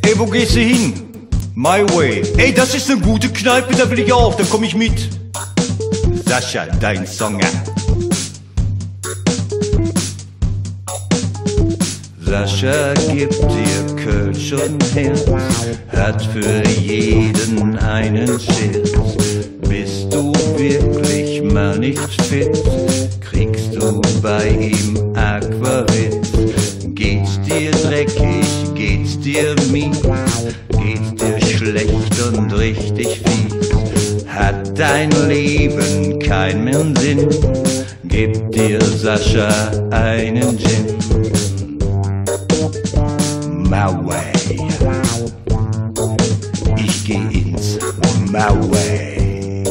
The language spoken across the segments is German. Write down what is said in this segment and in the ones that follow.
Ey, wo gehst du hin? My Way. Ey, das ist eine gute Kneipe, da will ich auch, da komm ich mit. Sascha, dein Song. Sascha gibt dir Kölsch und Herz, hat für jeden einen Scherz. Bist du wirklich mal nicht fit, kriegst du bei ihm Aquavit. Geht's dir dreckig, geht's dir mies, geht's dir schlecht und richtig fies, hat dein Leben keinen Sinn, gib dir Sascha einen Gin. My way, ich geh ins My way.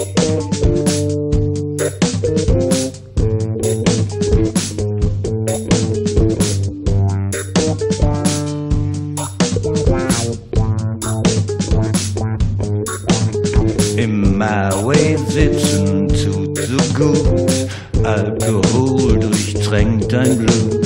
Im My way sitzen tut so gut, Alkohol durchtränkt dein Blut.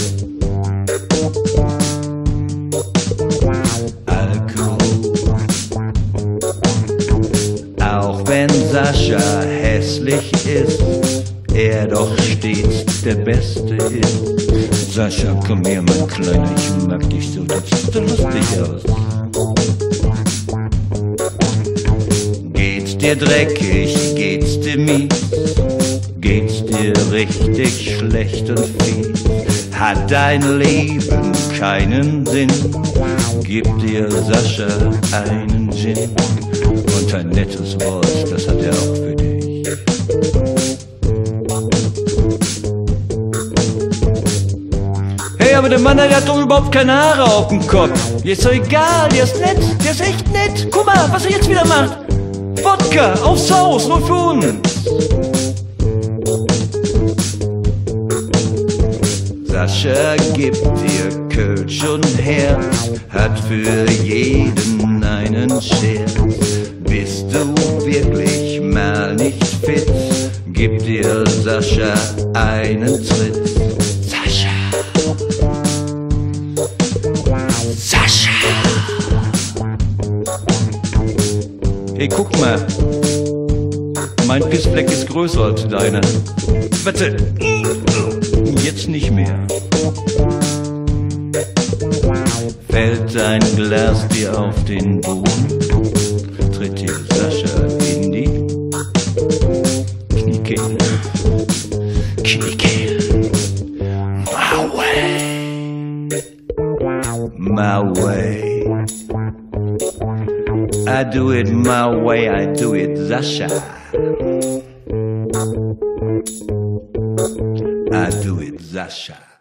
Auch wenn Sascha hässlich ist, er doch stets der Beste ist. Sascha, komm her, mein Kleiner, ich mag dich so, das sieht so lustig aus. Geht's dir dreckig, geht's dir mies, geht's dir richtig schlecht und fies, hat dein Leben keinen Sinn, gib dir Sascha einen Gin. Und ein nettes Wort, das hat er auch für dich. Hey, aber der Mann, der hat doch überhaupt keine Haare auf dem Kopf. Ist doch egal, der ist nett, der ist echt nett. Guck mal, was er jetzt wieder macht. Wodka aufs Haus, nur für uns. Sascha gibt dir Kölsch und Herz, hat für jeden einen Scherz. Bist du wirklich mal nicht fit, gib dir Sascha einen Tritt. Sascha, Sascha. Hey, guck mal, mein Pissfleck ist größer als deiner. Warte, jetzt nicht mehr. Fällt ein Glas dir auf den Boden, tritt dir Sascha in die Kniekehle. Kniekehle. My way. My way. I do it my way, I do it Sascha. I do it Sascha.